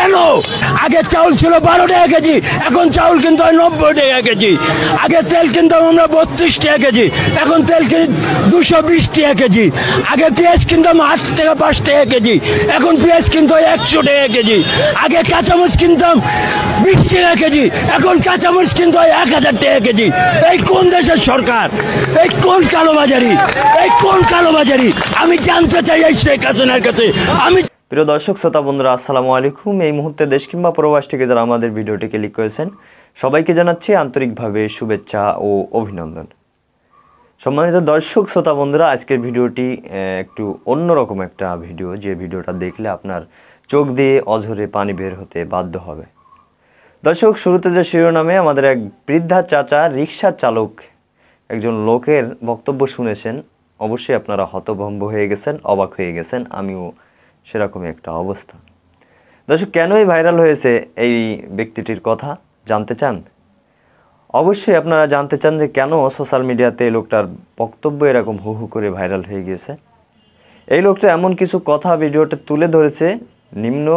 কেন? আগে চাউল ছিল 12 টাকা কেজি, এখন চাউল কিন্তু 90 টাকা কেজি। আগে তেল কিনতাম আমরা 32 টাকা কেজি, এখন তেল কিনি 220 টাকা কেজি। আগে পেঁয়াজ কিনতাম 8 টাকা 5 টাকা কেজি, এখন পেঁয়াজ কিন্তু 100 টাকা কেজি। আগে কাঁচামরিচ কিনতাম 20 টাকা কেজি, এখন কাঁচামরিচ কিন্তু 1000 টাকা কেজি। এই কোন দেশের সরকার? এই কোন কালোবাজারি? এই কোন কালোবাজারি? আমি জানতে চাই এই শেখ হাসিনার কাছে। আমি প্রিয় দর্শক শ্রোতা বন্ধুরা, আসসালামু আলাইকুম। এই মুহূর্তে দেশ কিংবা প্রবাস থেকে যারা আমাদের ভিডিওটি ক্লিক করেছেন সবাইকে জানাচ্ছি আন্তরিকভাবে শুভেচ্ছা ও অভিনন্দন। সম্মানিত দর্শক শ্রোতা বন্ধুরা, আজকের ভিডিওটি একটু অন্যরকম একটা ভিডিও, যে ভিডিওটা দেখলে আপনার চোখ দিয়ে অঝরে পানি বের হতে বাধ্য হবে। দর্শক, শুরুতে যে শিরোনামে আমাদের এক বৃদ্ধা চাচা রিকশা চালক একজন লোকের বক্তব্য শুনেছেন, অবশ্যই আপনারা হতভম্ব হয়ে গেছেন, অবাক হয়ে গেছেন, আমিও সেরকমই একটা অবস্থা। দর্শক, কেনই ভাইরাল হয়েছে এই ব্যক্তিটির কথা জানতে চান? অবশ্যই আপনারা জানতে চান যে কেন সোশ্যাল মিডিয়াতে লোকটার বক্তব্য এরকম হু হু করে ভাইরাল হয়ে গিয়েছে। এই লোকটা এমন কিছু কথা ভিডিওতে তুলে ধরেছে, নিম্ন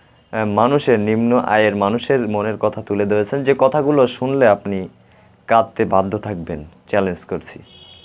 আয়ের মানুষের মনের কথা তুলে ধরেছেন, যে কথাগুলো শুনলে আপনি কাঁদতে বাধ্য থাকবেন, চ্যালেঞ্জ করছি।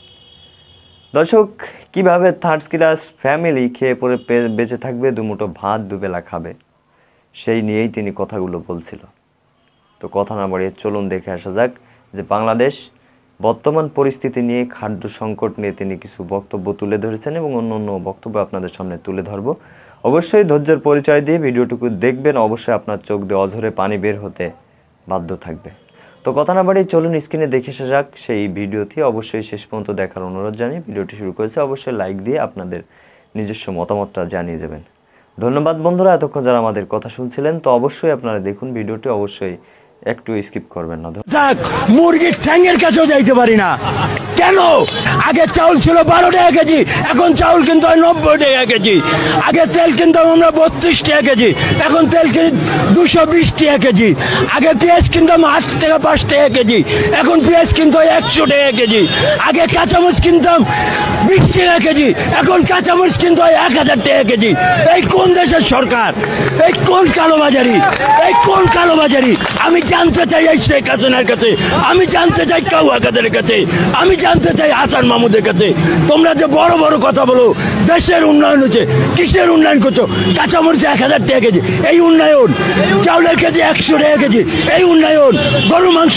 দর্শক, কিভাবে থার্ড ক্লাস ফ্যামিলি খেয়ে পরে বেঁচে থাকবে, দুমুঠো ভাত দুবেলা খাবে, সেই নিয়েই তিনি কথাগুলো বলছিল। তো কথা না বাড়িয়ে চলুন দেখে আসা যাক যে বাংলাদেশ বর্তমান পরিস্থিতি নিয়ে, খাদ্য সংকট নিয়ে তিনি কিছু বক্তব্য তুলে ধরেছেন এবং অন্য বক্তব্য আপনাদের সামনে তুলে ধরব। অবশ্যই ধৈর্যের পরিচয় দিয়ে ভিডিওটুকু দেখবেন, অবশ্যই আপনার চোখ দিয়ে অঝরে পানি বের হতে বাধ্য থাকবে। তো কথা না বাড়িয়ে চলুন স্ক্রিনে দেখে আসা যাক সেই ভিডিওটি। অবশ্যই শেষ পর্যন্ত দেখার অনুরোধ জানিয়ে ভিডিওটি শুরু করেছে। অবশ্যই লাইক দিয়ে আপনাদের নিজস্ব মতামতটা জানিয়ে যাবেন। ধন্যবাদ বন্ধুরা, এতক্ষণ যারা আমাদের কথা শুনছিলেন। তো অবশ্যই আপনারা দেখুন ভিডিওটি, অবশ্যই একটু স্কিপ করবেন না। মুরগির ঠ্যাঙের কাছেও যাইতে পারি না। কেন? আগে চাউল ছিল 12 টাকা কেজি, এখন চাউল কিন্তু 90 টাকা কেজি। আগে তেল কিনতাম আমরা 32 টাকা কেজি, এখন তেল কিনি 220 টাকা কেজি। আগে পেঁয়াজ কিনতাম 8 টাকা 5 টাকা কেজি, এখন পেঁয়াজ কিন্তু 100 টাকা কেজি। আগে কাঁচামরিচ কিনতাম 20 টাকা কেজি, এখন কাঁচামরিচ কিন্তু 1000 টাকা কেজি। এই কোন দেশের সরকার? এই কোন কালোবাজারি? এই কোন কালোবাজারি? আমি জানতে চাই এই শেখ হাসিনার কাছে, আমি জানতে চাই কাউয়া কাদের কাছে, আমি জানতে চাই হাসান মাহমুদের কাছে। তোমরা যে বড় বড় কথা বলো, দেশের উন্নয়ন হচ্ছে, কিসের উন্নয়ন করছো? কাঁচামরিচ 1000 টাকা কেজি, এই উন্নয়ন। চাউলের কেজি 100 টাকা কেজি, এই উন্নয়ন। গরু মাংস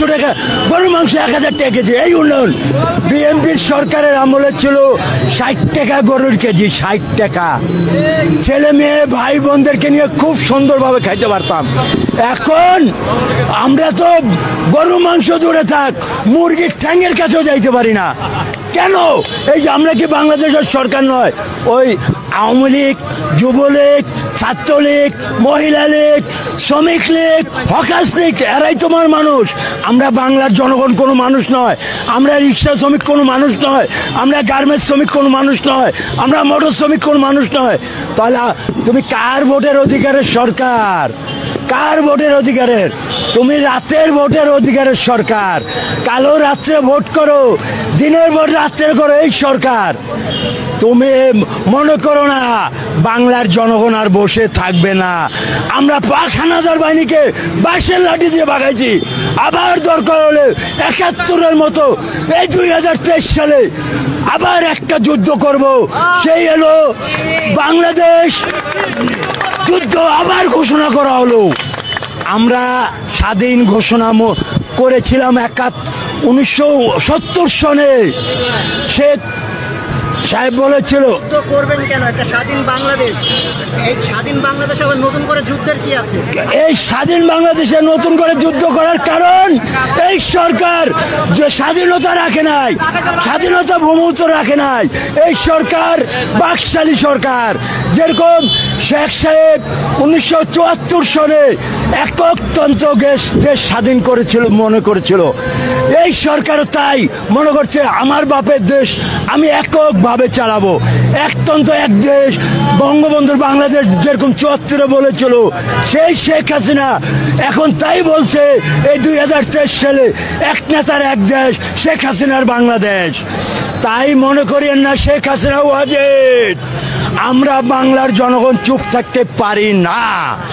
1000 টাকা কেজি, এই উন্নয়ন। বিএনপির সরকারের আমলে ছিল 60 টাকা গরুর কেজি, 60 টাকা। ছেলে মেয়ে ভাই বোনদেরকে নিয়ে খুব সুন্দরভাবে খাইতে পারতাম। এখন আমরা তো গরু মাংস জুড়ে থাক, মুরগির ঠ্যাঙের কাছেও যাইতে পারি না। কেন? এই যে আমরা কি বাংলাদেশের সরকার নয়? ওই আওয়ামী লীগ, যুবলীগ, ছাত্রলীগ, মহিলা লীগ, শ্রমিক লীগ, হকার্স লীগ, এরাই তোমার মানুষ। আমরা বাংলার জনগণ কোনো মানুষ নয়, আমরা রিক্সা শ্রমিক কোনো মানুষ নয়, আমরা গার্মেন্টস শ্রমিক কোনো মানুষ নয়, আমরা মোটর শ্রমিক কোনো মানুষ নয়। তাহলে তুমি কার ভোটের অধিকারের সরকার? কার ভোটের অধিকারের? তুমি রাতের ভোটের অধিকারের সরকার। কালো রাত্রে ভোট করো, দিনের ভোট রাত্রে করো, এই সরকার। তুমি মনে করো না বাংলার জনগণ আর বসে থাকবে না। আমরা পাখানাদার বাহিনীকে বাঁশের লাঠি দিয়ে ভাগাইছি, আবার দরকার হলে 71-এর মতো এই 2023 সালে আবার একটা যুদ্ধ করব, সেই হলো বাংলাদেশ যুদ্ধ। আবার ঘোষণা করা হলো। আমরা স্বাধীন ঘোষণা করেছিলাম 1970 সনে। শেখ সাহেব বলেছিল করবেন কেন একটা স্বাধীন বাংলাদেশ? এই স্বাধীন বাংলাদেশ আবার নতুন করে যুদ্ধের কি আছে? এই স্বাধীন বাংলাদেশে নতুন করে যুদ্ধ করার কারণ এই সরকার যে স্বাধীনতা রাখে নাই, স্বাধীনতা ভূমিত রাখে নাই। এই সরকার বাকশালী সরকার। যেরকম শেখ সাহেব 1974 সনে এককতন্ত্র দেশ স্বাধীন করেছিল, মনে করেছিল। এই সরকার তাই মনে করছে আমার বাপের দেশ আমি এককভাবে চালাবো, একতন্ত্র এক দেশ। বঙ্গবন্ধুর বাংলাদেশ যেরকম 74-এ বলেছিল, সেই শেখ হাসিনা এখন তাই বলছে এই 2023 সালে এক নেতার এক দেশ, শেখ হাসিনার বাংলাদেশ। তাই মনে করিয়েন না শেখ হাসিনা ওয়াজেদ। আমরা বাংলার জনগণ চুপ থাকতে পারি না।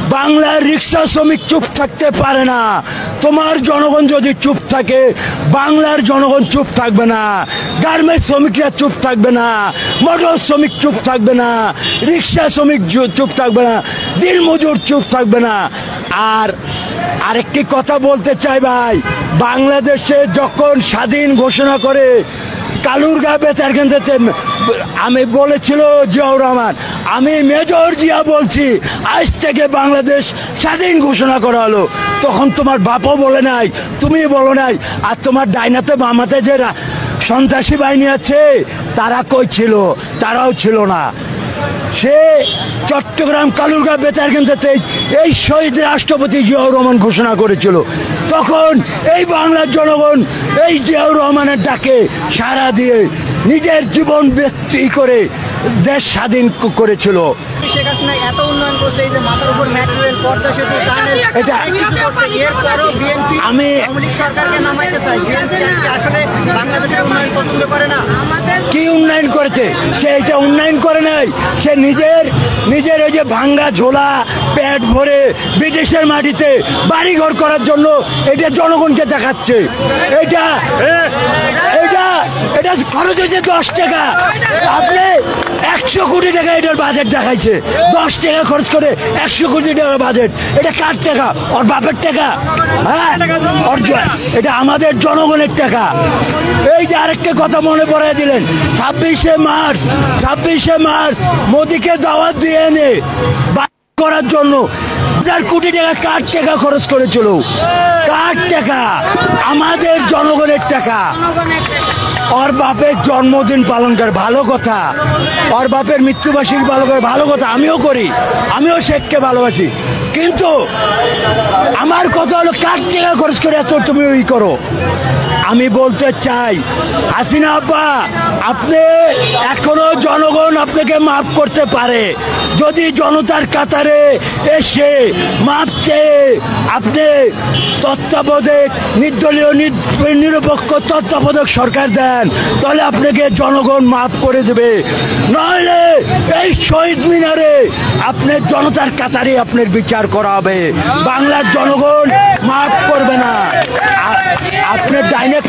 বাংলার রিক্সা শ্রমিক চুপ থাকতে পারে না। তোমার জনগণ যদি চুপ থাকে, বাংলার জনগণ চুপ থাকবে না। গার্মেন্টস শ্রমিকরা চুপ থাকবে না, মোটর শ্রমিক চুপ থাকবে না, রিক্সা শ্রমিক চুপ থাকবে না, দিনমজুর চুপ থাকবে না। আর আরেকটি কথা বলতে চাই ভাই, বাংলাদেশে যখন স্বাধীন ঘোষণা করে কালুরঘা বেতার কেন্দ্রতে আমি বলেছিল জিয়াউর রহমান, আমি মেজর জিয়া বলছি আজ থেকে বাংলাদেশ স্বাধীন ঘোষণা করা হলো। তখন তোমার বাপও বলে নাই, তুমি বলো নাই। আর তোমার ডাইনাতে বামাতে যে সন্ত্রাসী বাহিনী আছে তারা কই ছিল? তারাও ছিল না। সে চট্টগ্রাম কালুরঘা বেতার কেন্দ্রতে এই শহীদ রাষ্ট্রপতি জিয়াউর রহমান ঘোষণা করেছিল। তখন এই বাংলার জনগণ এই জিয়াউর রহমানের ডাকে সাড়া দিয়ে নিজের জীবন ব্যক্তি করে দেশ স্বাধীন করেছিল। শেখ হাসিনা এত উন্নয়ন করছে, এই যে মাথার উপর মেট্রো রেল, পদ্মা সেতু, টানেল, এটা এরপরও বিএনপি আওয়ামী লীগ সরকারকে নামাইতে চায়। বিএনপি আসলে বাংলাদেশের উন্নয়ন পছন্দ করে না। কি উন্নয়ন করেছে? সে এটা উন্নয়ন করে নাই। সে নিজের ওই যে ভাঙ্গা ঝোলা পেট ভরে বিদেশের মাটিতে বাড়িঘর করার জন্য এটা জনগণকে দেখাচ্ছে। এটা খরচ হয়েছে 10 টাকা। আপনি 100 কোটি টাকা এটার বাজেট দেখাইছে। 10 টাকা খরচ করে 100 কোটি টাকা বাজেট। এটা কার টাকা? ওর বাপের টাকা? হ্যাঁ, এটা আমাদের জনগণের টাকা। এই যে আরেকটা কথা মনে পড়াই দিলেন, 26শে মার্চ মোদিকে দাওয়াত দিয়ে এনে করার জন্য 1000 কোটি টাকা কার টাকা খরচ করেছিল? কার টাকা? আমাদের জনগণের টাকা। ওর বাপের জন্মদিন পালন করে ভালো কথা, ওর বাপের মৃত্যুবার্ষিকী পালন করে ভালো কথা, আমিও করি, আমিও শেখকে ভালোবাসি। কিন্তু আমার কথা হলো কার টাকা খরচ করে এত তুমি ওই করো? আমি বলতে চাই হাসিনা আব্বা, আপনি এখনো জনগণ আপনাকে মাফ করতে পারে যদি জনতার কাতারে এসে মাফ চেয়ে আপনি তত্ত্বাবধায়ক নির্দলীয় নিরপেক্ষ তত্ত্বাবধায়ক সরকার দেন, তাহলে আপনাকে জনগণ মাফ করে দেবে। নইলে এই শহীদ মিনারে আপনার জনতার কাতারে আপনার বিচার করা হবে। বাংলার জনগণ মাফ করবে না। আপনার ডাইনে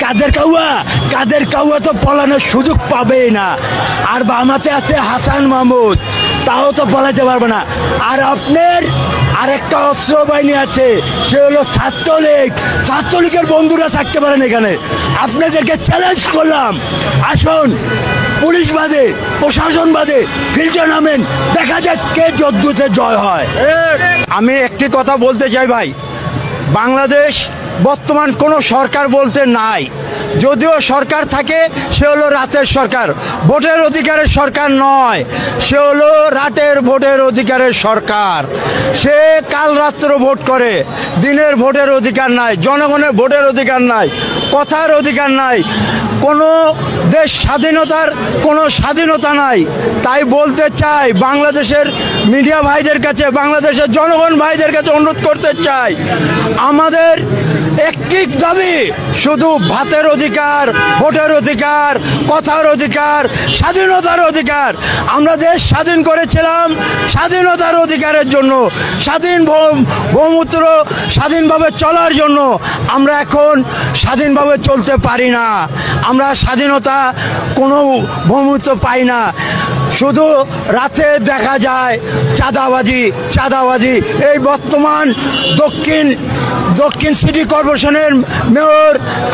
কাদের কাউয়া তো পলানোর সুযোগ পাবেই না। আর বামাতে আছে হাসান মাহমুদ, তাও তো পলাতে পারবে না। আর আপনার আরেকটা অস্ত্র বাহিনী আছে, সে হলো ছাত্রলীগের বন্ধুরা থাকতে পারেন এখানে। আপনাদেরকে চ্যালেঞ্জ করলাম, আসুন পুলিশ বাদে প্রশাসন বাদে ফিল্ডে নামেন, দেখা যাক কে যুদ্ধে জয় হয়। আমি একটি কথা বলতে চাই ভাই, বাংলাদেশ বর্তমান কোনো সরকার বলতে নাই। যদিও সরকার থাকে সে হলো রাতের সরকার, ভোটের অধিকারের সরকার নয়, সে হলো রাতের ভোটের অধিকারের সরকার। সে কাল রাত্র ভোট করে, দিনের ভোটের অধিকার নাই, জনগণের ভোটের অধিকার নাই, কথার অধিকার নাই, কোনো দেশ স্বাধীনতার কোনো স্বাধীনতা নাই। তাই বলতে চাই বাংলাদেশের মিডিয়া ভাইদের কাছে, বাংলাদেশের জনগণ ভাইদের কাছে অনুরোধ করতে চাই, আমাদের একটি দাবি শুধু ভাতের অধিকার, ভোটের অধিকার, কথার অধিকার, স্বাধীনতার অধিকার। আমরা দেশ স্বাধীন করেছিলাম স্বাধীনতার অধিকারের জন্য, স্বাধীন বহুমূত্র স্বাধীনভাবে চলার জন্য। আমরা এখন স্বাধীনভাবে চলতে পারি না, আমরা স্বাধীনতা কোনো বহুমূত্র পাই না। শুধু রাতে দেখা যায় চাঁদাবাজি। এই বর্তমান দক্ষিণ সিটি কর্পোরেশনের মেয়র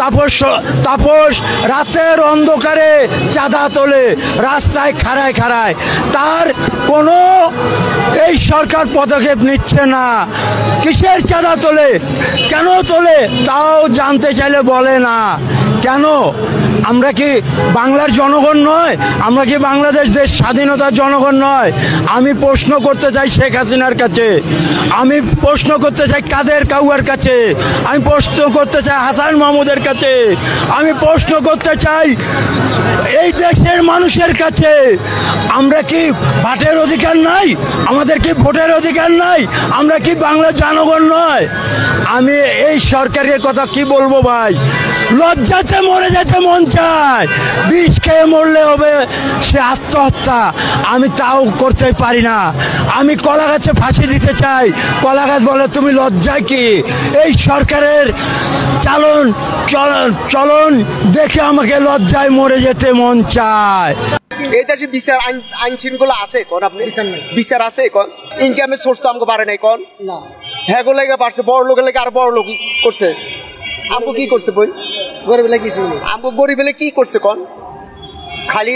তাপস রাতের অন্ধকারে চাঁদা তোলে, রাস্তায় খাড়ায়। তার কোনো এই সরকার পদক্ষেপ নিচ্ছে না। কিসের চাঁদা তোলে, কেন তোলে তাও জানতে চাইলে বলে না। কেন? আমরা কি বাংলার জনগণ নয়? আমরা কি বাংলাদেশ দেশ স্বাধীনতার জনগণ নয়? আমি প্রশ্ন করতে চাই শেখ হাসিনার কাছে, আমি প্রশ্ন করতে চাই কাদের কাউয়ার কাছে, আমি প্রশ্ন করতে চাই হাসান মাহমুদের কাছে, আমি প্রশ্ন করতে চাই এই দেশের মানুষের কাছে। আমরা কি ভোটের অধিকার নাই? আমাদের কি ভোটের অধিকার নাই? আমরা কি বাংলার জনগণ নয়? আমি এই সরকারের কথা কি বলবো ভাই, লজ্জাতে মরে যেতে মন চায়, বিষ খেয়ে মরলে হবে সে আত্মহত্যা, আমি তাও করতে পারি না। আমি কলা গাছে ফাঁসি দিতে চাই, কলা গাছ বলে তুমি লজ্জায় কি? এই সরকারের চলন দেখে আমাকে লজ্জায় মরে যেতে মন চায়। এই দেশে বিচার আইন শৃঙ্খলা আছে কোন আপনি বিচার আছে কোন ইনকামের সোর্স তো আমাকে বাড়ে নাই কোন না হ্যাঁ গো লেগে বাড়ছে বড় লোকের লেগে আর বড় লোক করছে আমাকে কি করছে বই গরিব লেগে কিছু আমাকে গরিব লেগে কি করছে কোন খালি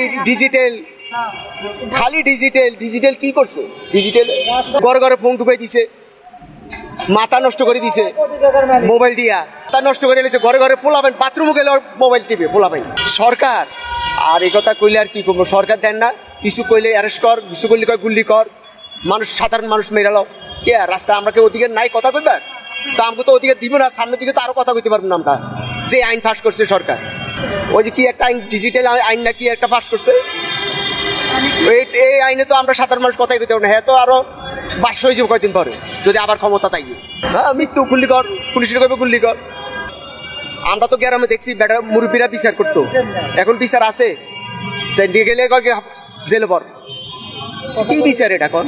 ডিজিটাল কি করছে ডিজিটাল ঘরে ঘরে ফোন ঢুকাই দিছে মাথা নষ্ট করে দিছে মোবাইল দিয়া তা নষ্ট করে নিয়েছে ঘরে ঘরে পোলাবেন বাথরুমে গেলে মোবাইল টিপে পোলাবেন সরকার আর এই কথা কইলে আর কি করবো সরকার দেন না কিছু কইলে অ্যারেস্ট কর কিছু করলে কয় গুল্লি কর মানুষ সাধারণ মানুষ মেরালো কে আর রাস্তা আমরা কেউ ওদিকে নাই কথা কইবার তো আমাকে তো ওদিকে দিব না সামনের দিকে তো আরো কথা কইতে পারবো না আমরা যে আইন পাস করছে সরকার ওই যে কি একটা আইন ডিজিটাল আইন না কি একটা পাস করছে এই আইনে তো আমরা সাধারণ মানুষ কথাই কইতে পারবো না হ্যাঁ তো আরো 500 হয়ে যাবে কয়েকদিন পরে যদি আবার ক্ষমতা তাই হ্যাঁ মৃত্যু গুল্লি কর পুলিশের কইবে গুল্লি কর আমরা তো গ্রামে দেখছি বেটা মুরব্বীরা বিচার করতো এখন বিচার আছে দিয়ে গেলে জেলে পর কি বিচার এটা এখন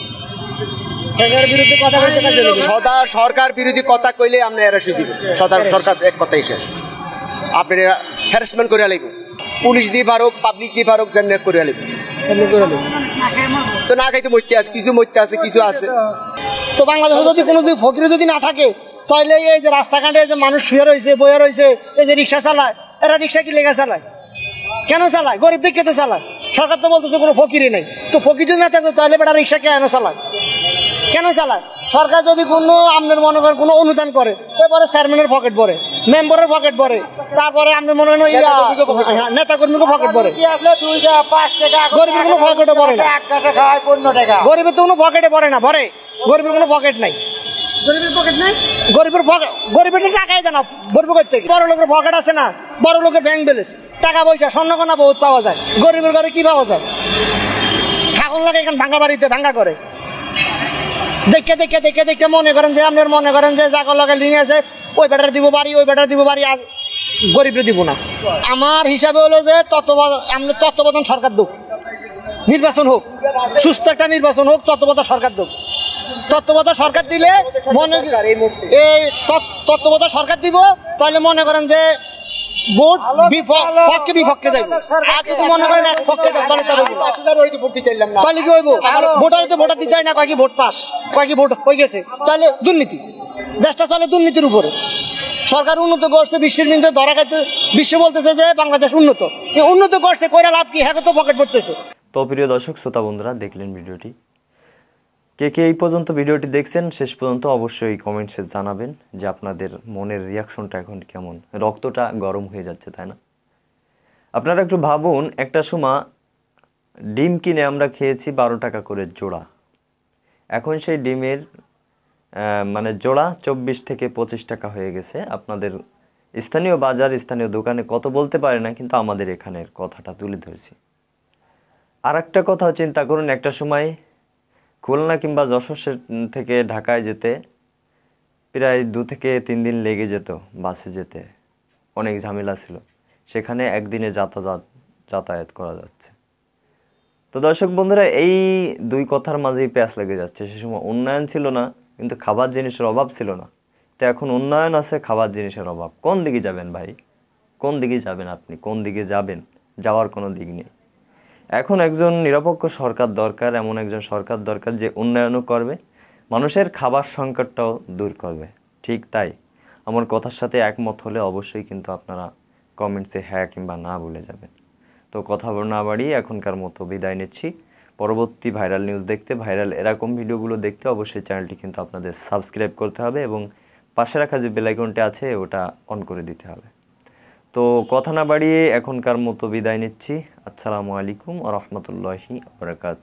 সরকার বিরোধী কথা কইলে আমরা এরা সুযোগ সরকার এক কথাই শেষ আপনি হ্যারাসমেন্ট করে লাগবে পুলিশ দিয়ে পারুক পাবলিক দিয়ে পারুক যেন করে লাগবে তো না খাইতে মরতে আছে কিছু মরতে আছে কিছু আছে তো বাংলাদেশে যদি কোনো ফকির যদি না থাকে তাহলে এই যে রাস্তাঘাটে যে মানুষ শুয়ে রয়েছে বয়ে রয়েছে এই যে রিক্সা চালায় এরা রিক্সা কি লেগে চালায় কেন চালায় গরিব দিকে তো চালায় সরকার তো বলতেছে কোনো ফকিরই নেই তো ফকির যদি না থাকতো তাহলে বেটা রিক্সা কেন চালায় কেন চালায় সরকার যদি কোনো আপনার মনে করেন কোনো অনুদান করে এরপরে চেয়ারম্যানের পকেট ভরে মেম্বারের পকেট ভরে তারপরে আপনার মনে হয় নেতা কর্মীকে পকেট ভরে গরিবের কোনো পকেটে ভরে না গরিবের তো কোনো পকেটে ভরে না ভরে গরিবের কোনো পকেট নাই গরিবের টাকাই দেয় না গরিব থেকে বড় লোকের পকেট আছে না বড় লোকের ব্যাংক ব্যালেন্স টাকা পয়সা স্বর্ণকোনা বহুত পাওয়া যায় গরিবের ঘরে কি পাওয়া যায় খাখন লাগে এখানে ভাঙ্গা বাড়িতে ভাঙ্গা করে দেখে মনে করেন যে আপনার মনে করেন যে যাকে লাগে লিনে আছে ওই বেটার দিব বাড়ি ওই বেটার দিব বাড়ি আজ গরিবরে দিব না আমার হিসাবে হলো যে তত্ত্বাবধান সরকার দেব নির্বাচন হোক সুস্থ একটা নির্বাচন হোক তত্ত্বাবধান সরকার দেব তত্ত্বাবধান সরকার দিলে মনে এই তত্ত্বাবধান সরকার দিব তাহলে মনে করেন যে ভোট পক্ষে বিপক্ষে যাইব আর যদি মনে করেন এক পক্ষে তাহলে কি হইব ভোটারে তো ভোটার দিতে হয় না কয়েক ভোট পাস কয়েক ভোট হয়ে গেছে তাহলে দুর্নীতি দেশটা চলে দুর্নীতির উপরে সরকার উন্নত করছে বিশ্বের মধ্যে ধরা খাইতে বিশ্ব বলতেছে যে বাংলাদেশ উন্নত করছে কইরা লাভ কি হ্যাঁ তো পকেট ভরতেছে। তো প্রিয় দর্শক শ্রোতা বন্ধুরা দেখলেন ভিডিওটি কে কে এই পর্যন্ত ভিডিওটি দেখছেন শেষ পর্যন্ত অবশ্যই কমেন্টসে জানাবেন যে আপনাদের মনের রিয়াকশনটা এখন কেমন রক্তটা গরম হয়ে যাচ্ছে তাই না আপনারা একটু ভাবুন একটা সময় ডিম কিনে আমরা খেয়েছি 12 টাকা করে জোড়া এখন সেই ডিমের মানে জোড়া 24 থেকে 25 টাকা হয়ে গেছে আপনাদের স্থানীয় বাজার স্থানীয় দোকানে কত বলতে পারে না কিন্তু আমাদের এখানের কথাটা তুলে ধরেছি আর একটা কথা চিন্তা করুন একটা সময় খুলনা কিংবা যশোর থেকে ঢাকায় যেতে প্রায় 2 থেকে 3 দিন লেগে যেত বাসে যেতে অনেক ঝামেলা ছিল সেখানে একদিনে যাতায়াত করা যাচ্ছে তো দর্শক বন্ধুরা এই দুই কথার মাঝেই প্যাঁচ লেগে যাচ্ছে সে সময় উন্নয়ন ছিল না কিন্তু খাবার জিনিসের অভাব ছিল না তো এখন উন্নয়ন আছে খাবার জিনিসের অভাব কোন দিকে যাবেন ভাই কোন দিকে যাবেন আপনি কোন দিকে যাবেন যাওয়ার কোনো দিক নেই এখন একজন নিরপেক্ষ সরকার দরকার এমন একজন সরকার দরকার যে উন্নয়নও করবে মানুষের খাবার সংকটটাও দূর করবে ঠিক তাই আমার কথার সাথে একমত হলে অবশ্যই কিন্তু আপনারা কমেন্টসে হ্যাঁ কিংবা না বলে যাবেন তো কথা না বাড়িয়ে এখনকার মতো বিদায় নিচ্ছি পরবর্তী ভাইরাল নিউজ দেখতে ভাইরাল এরকম ভিডিওগুলো দেখতে অবশ্যই চ্যানেলটি কিন্তু আপনাদের সাবস্ক্রাইব করতে হবে এবং পাশে রাখা যে বেল আইকনটি আছে ওটা অন করে দিতে হবে তো কথা না বাড়িয়ে এখনকার মতো বিদায় নিচ্ছি আসসালামু আলাইকুম ওয়া রাহমাতুল্লাহি ওয়া বারাকাতুহু।